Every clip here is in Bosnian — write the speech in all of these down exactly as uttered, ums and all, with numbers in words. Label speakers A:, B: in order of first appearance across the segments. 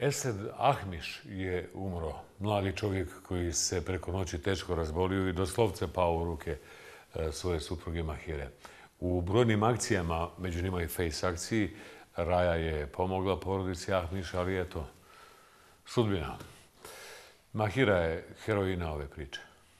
A: Esed Ahmiš je umro, mladi čovjek koji se preko noći teško razbolio i doslovce pao u ruke svoje supruge Mahire. U brojnim akcijama, među njima i Face akciji, Raja je pomogla porodici Ahmiš, ali eto, sudbina. Mahira je heroina ove priče.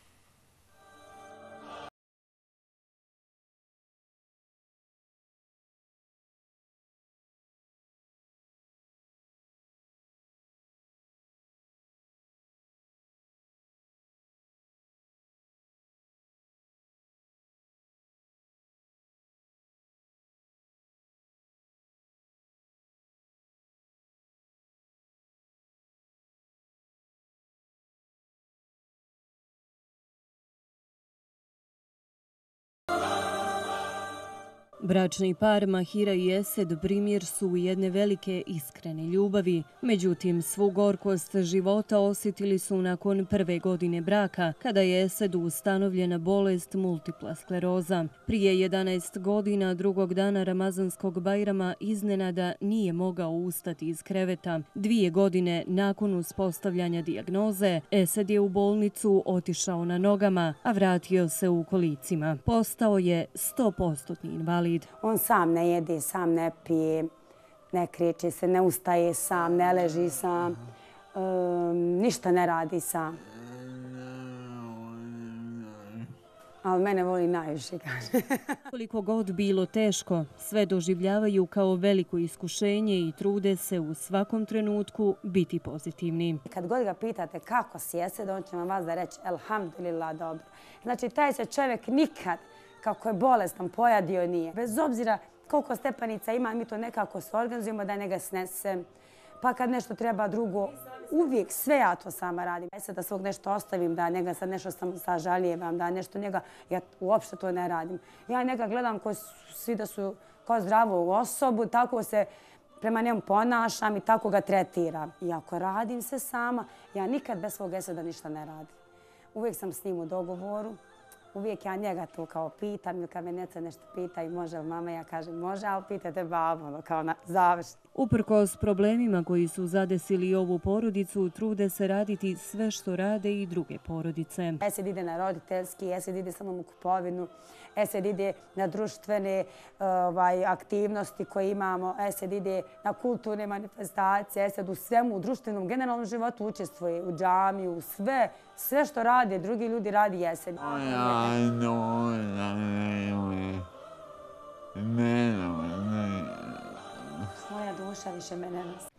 B: Bračni par Mahira i Esed primjer su jedne velike iskrene ljubavi. Međutim, svu gorkost života osjetili su nakon prve godine braka, kada je Esedu ustanovljena bolest multipla skleroza. Prije jedanaest godina, drugog dana Ramazanskog Bajrama, iznenada nije mogao ustati iz kreveta. Dvije godine nakon uspostavljanja dijagnoze, Esed je u bolnicu otišao na nogama, a vratio se u kolicima. Postao je sto posto invalid.
C: On sam ne jede, sam ne pije, ne kreće se, ne ustaje sam, ne leži sam, um, ništa ne radi sam. Ali mene voli najviše, kaže.
B: Koliko god bilo teško, sve doživljavaju kao veliko iskušenje i trude se u svakom trenutku biti pozitivni.
C: Kad god ga pitate kako si Esed, on će vam vas da reći elhamdulillah dobro. Znači, taj se čovjek nikad, kako je bolestan, pojadio nije. Bez obzira koliko stepenica ima, mi to nekako se organizujemo da njega snesem. Pa kad nešto treba drugo, uvijek sve ja to sama radim. Ja sad da svog nešto ostavim, da njega sad nešto sam sažaljevam, da nešto njega, ja uopšte to ne radim. Ja njega gledam ko svi da su kao zdravu osobu, tako se prema njemu ponašam i tako ga tretiram. I ako radim se sama, ja nikad bez svog Eseda ništa ne radim. Uvijek sam s njim u dogovoru. Uvijek ja njega to kao pitam ili kad me neca nešto pita i može li mama, ja kažem može, ali pitajte babu, kao na završni.
B: Uprkos problemima koji su zadesili ovu porodicu, trude se raditi sve što rade i druge porodice.
C: Esed ide na roditeljski, Esed ide samo u kupovinu, Esed ide na društvene ovaj, aktivnosti koje imamo, Esed ide na kulturne manifestacije, Esed u svemu, u društvenom, generalnom životu učestvuje, u džamiju, u sve, sve što rade, drugi ljudi radi Esed. Moja duša više me ne nosi.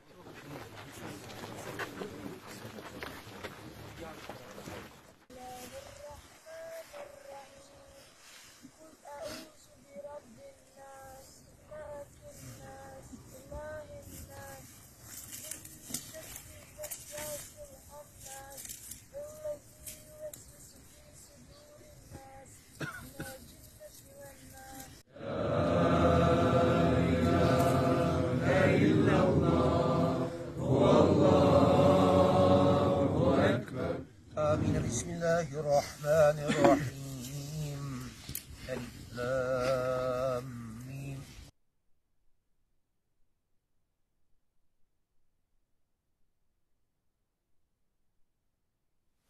D: إلا الله